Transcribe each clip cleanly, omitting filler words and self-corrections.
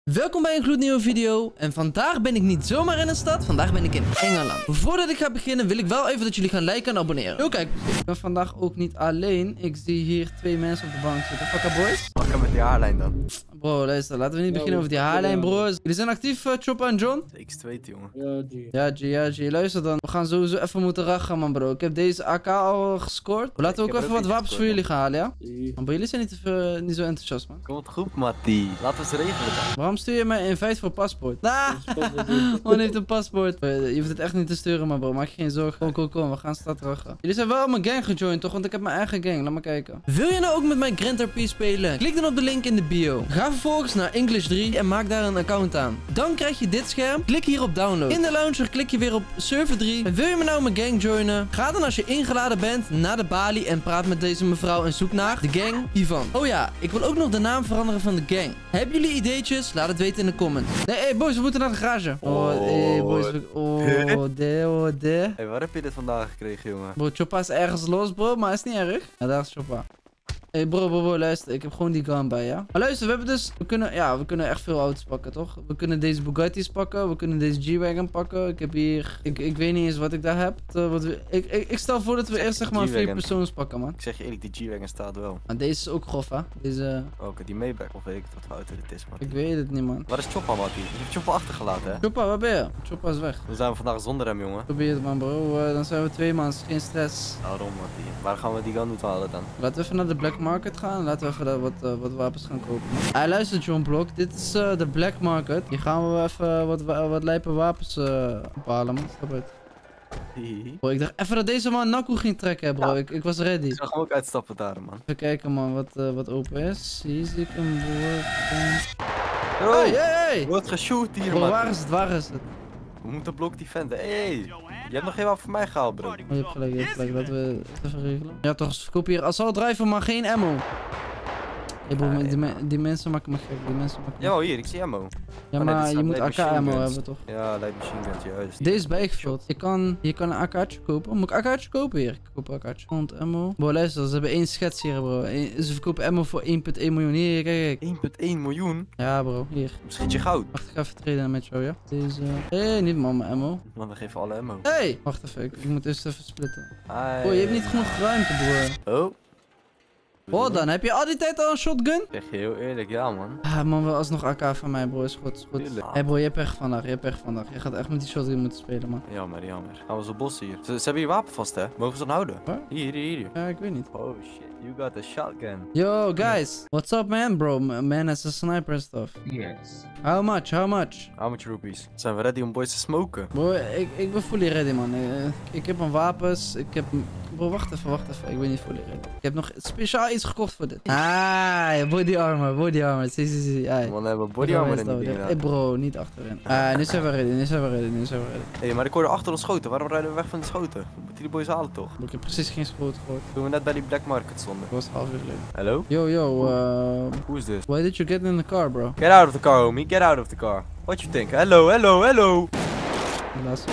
Welkom bij een gloednieuwe video. En vandaag ben ik niet zomaar in een stad, vandaag ben ik in Engeland. Voordat ik ga beginnen wil ik wel even dat jullie gaan liken en abonneren. Yo, kijk, ik ben vandaag ook niet alleen. Ik zie hier twee mensen op de bank zitten. Fuck boys. Pakken met die haarlijn dan. Bro, luister, laten we niet beginnen over die haarlijn, broers. Jullie zijn actief, Choppa en John? X2, jongen. Ja, G. Luister dan. We gaan sowieso even moeten rachen, man, bro. Ik heb deze AK al gescoord. Laten we ook even wat wapens voor jullie gaan halen, ja? Maar jullie zijn niet zo enthousiast, man. Kom het goed, Mattie. Laten we ze regelen dan. Waarom stuur je mij een invite voor paspoort? Man heeft een paspoort. Je hoeft het echt niet te sturen, maar bro. Maak je geen zorgen. Kom. We gaan stad rachen. Jullie zijn wel mijn gang gejoind, toch? Want ik heb mijn eigen gang. Laat maar kijken. Wil je nou ook met mijn Grand RP spelen? Klik dan op de link in de bio. Ga vervolgens naar English 3 en maak daar een account aan. Dan krijg je dit scherm. Klik hier op download. In de launcher klik je weer op server 3. En wil je me nou mijn gang joinen? Ga dan als je ingeladen bent naar de balie en praat met deze mevrouw en zoek naar de gang Ivan. Oh ja, ik wil ook nog de naam veranderen van de gang. Hebben jullie ideetjes? Laat het weten in de comments. Nee, boys, we moeten naar de garage. Boys. Hey, waar heb je dit vandaag gekregen, jongen? Bro, Choppa is ergens los, bro, maar is niet erg. Ja, daar is Choppa. Hey bro, luister, ik heb gewoon die gun bij, ja? Maar luister, we kunnen echt veel auto's pakken, toch? We kunnen deze Bugatti's pakken, we kunnen deze G-Wagon pakken. Ik heb hier, ik weet niet eens wat ik daar heb. Ik stel voor dat we eerst zeg maar 4 persoons pakken, man. Ik zeg je eerlijk, die G-Wagon staat wel. Maar deze is ook grof, hè? Deze... Oké, die Maybach, of weet ik wat voor auto dit is, man. Ik weet het niet, man. Waar is Choppa, Mattie? Je hebt Choppa achtergelaten, hè? Choppa, waar ben je? Choppa is weg. We zijn vandaag zonder hem, jongen. Probeer het, man, bro. Dan zijn we 2 man, geen stress. Waarom, Mattie? Waar gaan we die gun moeten halen dan? Laten we even naar de Black Market gaan. Laten we even daar wat wapens gaan kopen. Hij luistert, John Blok. Dit is de Black Market. Hier gaan we even wat lijpe wapens ophalen, man. Stap uit. Bro, ik dacht even dat deze man Naku ging trekken, bro. Ja. Ik was ready. Ik zag hem ook uitstappen daar, man. Even kijken, man, wat open is. Hier zie ik een boord. Hey! Hey! Wordt geshoot hier, bro, man. waar is het? We moeten blok defenden. Hey! Je hebt nog geen wapen voor mij gehaald, bro. Oh, je hebt gelijk. Laten we het even regelen. Ja, toch, verkoop hier assault rifle, maar geen ammo. Hey bro, die mensen maken me gek. Jawel, hier, ik zie ammo. Ja, maar je moet AK-ammo hebben, toch? Ja, light machine guns, juist. Deze is bijgevuld. Je kan een AK'tje kopen. Moet ik een AK'tje kopen? Hier, ik koop een AK'tje. Want ammo. Bro, luister, ze hebben 1 schets hier, bro. Ze verkopen ammo voor 1,1 miljoen. Hier, kijk. 1,1 miljoen? Ja, bro, hier. Schiet je goud? Wacht, ik ga even traden met jou, ja? Deze... Hey, niet man, mijn ammo. Man, we geven alle ammo. Hey! Wacht even, ik moet eerst even splitten. Hi. Bro, je hebt niet genoeg ruimte, bro. Oh. Oh, dan heb je al die tijd al een shotgun? Zeg je heel eerlijk, ja, man. Ah, man, wel alsnog AK van mij, bro. Is goed. Hey, bro, je hebt pech vandaag. Je gaat echt met die shotgun moeten spelen, man. Jammer. Gaan we zo bossen hier. Ze hebben hier wapen vast, hè? Mogen ze dan houden? Waar? Hier. Ja, ik weet niet. Oh, shit. You got a shotgun. Yo, guys. What's up, man, bro? Man has a sniper and stuff. Yes. How much? How much rupees? Zijn we ready om boys te smoken? Bro, ik ben fully ready, man. Ik heb mijn wapens. Bro, wacht even. Ik ben niet fully ready. Ik heb nog speciaal iets gekocht voor dit. Ah, body armor. Zie. Man, hebben we body armor in die dingen. Hey, bro, niet achterin. Nu zijn we ready. Hey, maar ik hoorde achter ons schoten. Waarom rijden we weg van de schoten? We moeten die boys halen, toch? Bro, ik heb precies geen schoot gehoord. Toen we net bij die black market stonden. Dat was half uur geleden. Hello? Yo, Who is this? why did you get in the car, bro? Get out of the car, homie. Get out of the car. What you think? Hello. Helaas.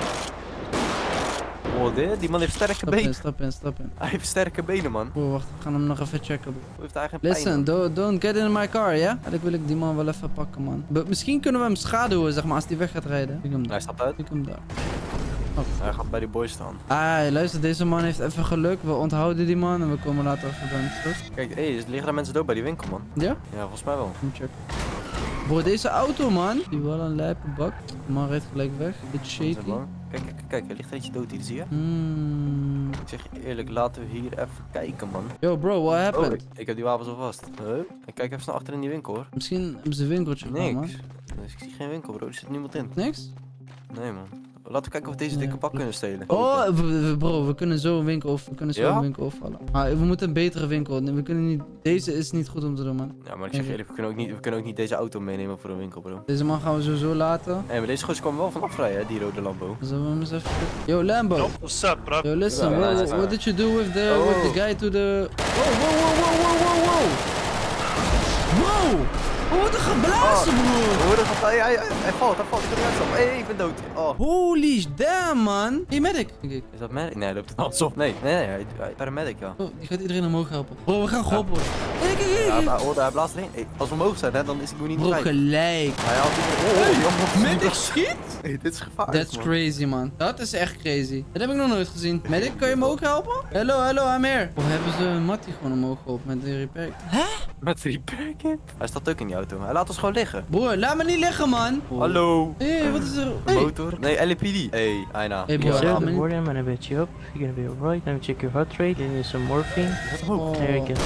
Oh, die man heeft sterke benen. Stap in. Hij heeft sterke benen, man. Bro, wacht, we gaan hem nog even checken, bro. Hoe heeft hij geen pijn? Listen, don't get in my car, ja? Eigenlijk wil ik die man wel even pakken, man. Misschien kunnen we hem schaduwen, zeg maar, als hij weg gaat rijden. Hij stapt uit. Ik hem daar. Hij gaat bij die boys staan. Luister, deze man heeft even geluk. We onthouden die man en we komen later even bij hem terug. Kijk, er liggen daar mensen dood bij die winkel, man. Ja? Ja, volgens mij wel. Moet checken. Bro, deze auto, man. Die wel een lijpe bak. De man rijdt gelijk weg. Beetje shaky. Kijk, er ligt eentje dood hier, zie je? Ik zeg je eerlijk, laten we hier even kijken, man. Yo, bro, what happened? Ik heb die wapens alvast. Ik kijk even naar achter in die winkel, hoor. Misschien hebben ze een winkeltje gedaan, man. Niks. Dus ik zie geen winkel, bro. Er zit niemand in. Niks? Nee, man. Laten we kijken of we deze dikke pak kunnen stelen. Oh, bro, we kunnen zo een winkel overvallen. Maar we moeten een betere winkel. We kunnen niet... Deze is niet goed om te doen, man. Ja, maar ik zeg eerlijk, we kunnen ook niet deze auto meenemen voor een winkel, bro. Deze man gaan we sowieso laten. Hé, maar deze gozer komen wel vanaf rijden, hè, die rode Lambo. Zullen we hem eens even... Yo, Lambo. What's up, bro? Yo, listen, Ja, what did you do with the guy to the... Wow! We worden geblazen, broer. Hoor dat hij valt. Ik kan niet uitstappen. Hé, ik ben dood. Oh. Holy damn, man. Hey, medic. Denk ik. Is dat medic? Nee, hij loopt het alsof. Nee, hij paramedic, ja. Oh, die gaat iedereen omhoog helpen. Bro, we gaan geholpen worden. Ja, hij blaast erin. Hey, als we omhoog zijn, hè, dan is hij niet Bro, gelijk. Hij haalt Medic schiet? Hey, dit is gevaarlijk. That's crazy, man. Dat is echt crazy. Dat heb ik nog nooit gezien. Medic, kan je me ook helpen? Hallo, I'm here. Of hebben ze Matty gewoon omhoog geholpen met de repair? Hè? Met de repair kit? Hij staat ook in die auto. Hij laat ons gewoon liggen. Broer, laat me niet liggen, man. Hallo. Hé, wat is er? De motor? Nee, LAPD. Hey, Aina. Hey, bro. Yes, sir, good morning. I'm gonna bet you up. You're gonna be alright. Let me check your heart rate. Give you some morphine. Oh. There you go.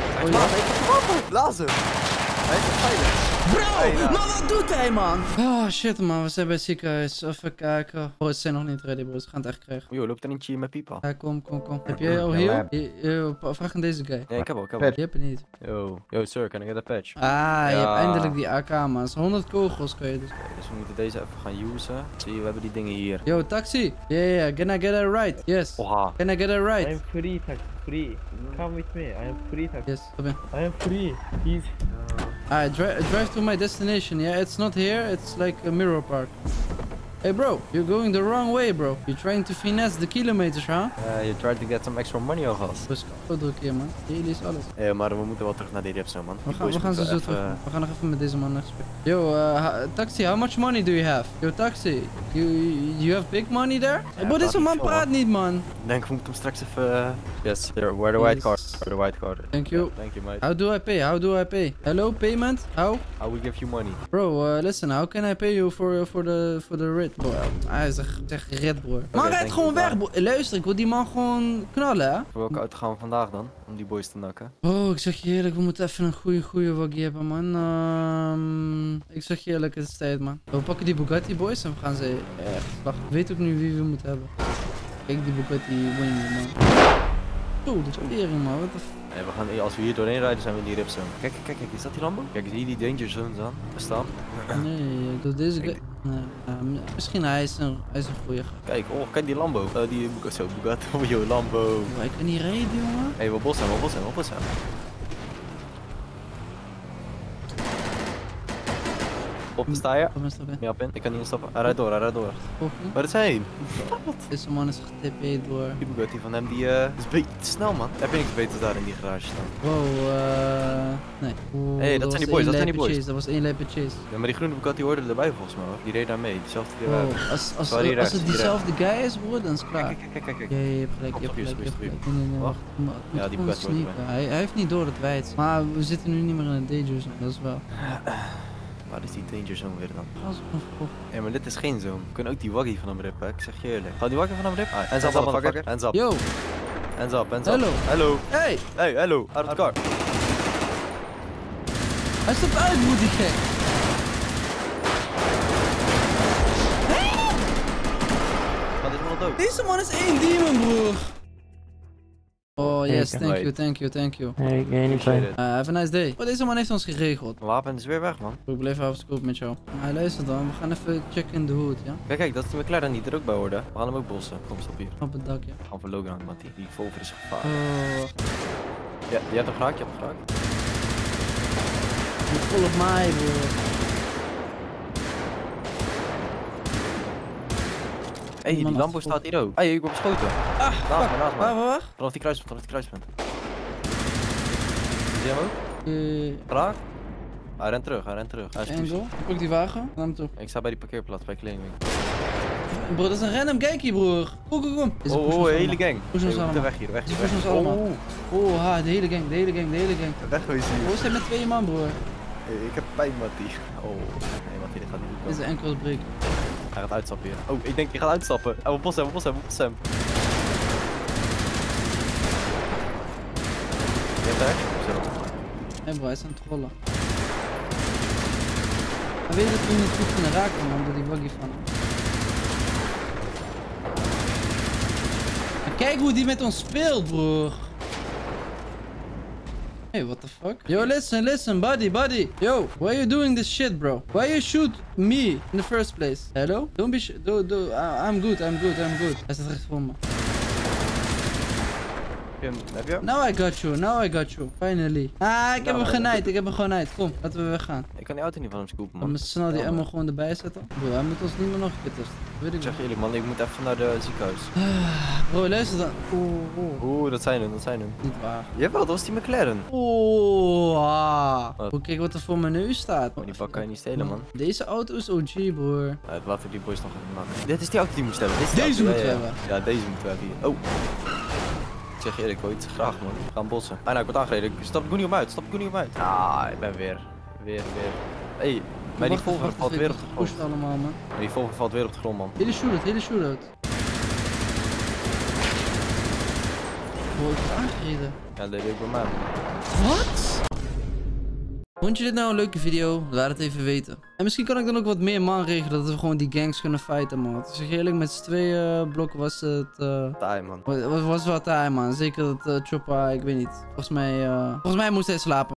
Blaas hem. Hij is veilig. Bro, maar wat doet hij, man? Oh, shit, man. We zijn bij het ziekenhuis. Even kijken. Bro, ze zijn nog niet ready, bro. Ze gaan het echt krijgen. Yo, loopt er eentje met pipa? Ja, kom. Heb jij al heel? Vraag aan deze guy. Ja, ik heb al. Je hebt het niet. Yo, sir, can I get a patch? Ah, je hebt eindelijk die AK, man. Zo'n 100 kogels kan je dus. Dus we moeten deze even gaan usen. Zie je, we hebben die dingen hier. Yo, taxi. Yeah. Can I get a ride? Yes. Oha. Can I get a I ride? am free, taxi. Free. Come with me. I am free, taxi. Yes, kom in. I am free. Easy. Drive to my destination. Yeah, it's not here. It's like a mirror park. Hey bro, you're going the wrong way, bro. You're trying to finesse the kilometers, huh? You tried to get some extra money of us. Dus zo druk hier, man. Hier is alles. Ja, maar we moeten wel terug naar die repso, man. We gaan zo terug. We gaan nog even met deze man naar gesprek. Yo, taxi, how much money do you have? Yo, taxi, you have big money there? Ja, bro, deze man veel, praat niet, man. Ik denk, we moeten hem straks even... Yes, here, where the white card. Where the white card. Thank you. Yeah, thank you, mate. How do I pay? Hello, payment? How? How we give you money? Bro, listen, how can I pay you for the rit? Bro, hij is echt red, bro. Man, rijd gewoon weg, bro. Luister, ik wil die man gewoon knallen, hè? Voor welke auto gaan we vandaag dan? Om die boys te nakken. Oh, ik zeg je eerlijk, we moeten even een goede waggie hebben, man. Ik zeg je eerlijk, het is tijd, man. We pakken die Bugatti boys en we gaan ze echt slagen. Ik weet ook nu wie we moeten hebben. Kijk, die Bugatti wing, man. Oh, de tering, man. Wat de Nee, we gaan, als we hier doorheen rijden, zijn we in die ripzone. Kijk, is dat die Lambo? Kijk, zie je die danger zones aan? Bestaan? Nee, ik doe deze guy. Nee, misschien hij is een goeie. Kijk die Lambo. Die Bugatti. Oh, yo, Lambo. Maar ik kan niet rijden, jongen. Hé, we bossen hem. Op, sta je? Kom eens erbij. Ja, pin. Ik kan niet instappen. Hij rijdt door. Volgende. Waar is hij? Deze man is getp'd door. Die Bugatti van hem, die is een beetje te snel, man. Heb je niks beters daar in die garage staan? Wow, nee. Hey, dat zijn die boys, Dat was één lijpe chase. Ja, maar die groene Bugatti hoorde erbij volgens mij, hoor. Die reed daar mee, diezelfde die wij hebben. Als het diezelfde guy is, broer, dan is het klaar. Kijk. Ja, je hebt gelijk. Nee, wacht. Ja, die Bugatti hoort erbij. Hij heeft niet door dat wij het. Maar we zitten nu niet meer in een danger zone, dat is wel. Waar is die danger zone weer dan? Als we nog vroeg. Ja, maar dit is geen zone. We kunnen ook die waggie van hem rippen, ik zeg je eerlijk. Ga die waggie van hem rippen? Hands up, motherfucker. Hands up. Yo. Hands up. Hallo. Hey, hello. Out of the car. Hij staat uit, moet die gek. Wat is wel dood? Deze man is één demon, broer. Oh yes, thank you. Hey, anytime. Have a nice day. Oh, deze man heeft ons geregeld. Mijn wapen is weer weg, man. Ik blijf even scoop met jou. Hij luistert dan, we gaan even checken in de hoed, ja? Kijk, dat is die McLaren die er ook bij hoorde. We gaan hem ook bossen. Kom, stop hier. Op het dak, ja. We gaan voor Logan, man. Die Volver is gevaar. Oh, Ja, je hebt hem geraakt, full of mij, broer. Hey, die Lambo staat hier ook. Hey, ik word beschoten. Naast me. Wacht. Vanaf die kruispunt. Zie je hem ook? Raak? Hij rent terug. Hij is Angle. Ik pak die wagen. Laat hem toe. Ik sta bij die parkeerplaats bij Kledingwinkel. Bro, dat is een random gangkie, broer. Kom. Oh, hele gang. Push ons allemaal. Weg hier. Die push ons allemaal. Oh, de hele gang. Wegwezen hier. Bro, zijn met 2 man, broer. Ik heb pijn, Mattie. Oh, nee, Mattie, dit gaat niet goed. Dit is een enkel break. Hij gaat uitstappen hier. Oh, ik denk hij gaat uitstappen. Oh, we bossen hem. Je hebt er? Zo. Nee, bro, hij is aan het rollen. Hij weet dat we niet goed kunnen raken, man, door die buggy van hem. Maar kijk hoe die met ons speelt, broer. Hey, what the fuck? Yo, listen, buddy. Yo, why are you doing this shit, bro? Why you shoot me in the first place? Hello? Don't be I'm good. Hij staat recht voor me. Heb je hem? Now I got you. Finally. Ah, ik heb hem genaaid. Kom, laten we weggaan. Ik kan die auto niet van hem scoopen, We man. moeten snel die ammo gewoon erbij zetten. Bro, hij moet ons niet meer nog een keer testen. Weet ik Ik zeg eerlijk, man, ik moet even naar de ziekenhuis. Bro, luister dan. Oeh, dat zijn hem. Niet waar. Jawel, dat was die McLaren. Hoe kijk wat er voor mijn neus staat. Oh, die bak kan je niet stelen, man. Deze auto is OG, broer. Laten we die boys nog even maken. Dit is die auto die we moeten hebben. Deze moeten we hebben. Ja, deze moeten we hebben hier. Oh. Ik zeg eerlijk, ik wil iets graag, man. We gaan bossen. Ah, nou, ik word aangereden. Ik stap ik niet om uit. Ah, ik ben weer. Hey, maar die Volvo valt weer op de grond. Allemaal, man. Die Volvo valt weer op de grond, man. Hele shootout. Bro, ik word aangereden. Ja, dat deed ik bij mij. Wat? Vond je dit nou een leuke video? Laat het even weten. En misschien kan ik dan ook wat meer man regelen, dat we gewoon die gangs kunnen fighten, man. Want ik zeg eerlijk, met z'n tweeën blokken was het... taai, man. Was wel taai, man. Zeker dat Choppa, ik weet niet. Volgens mij moest hij slapen.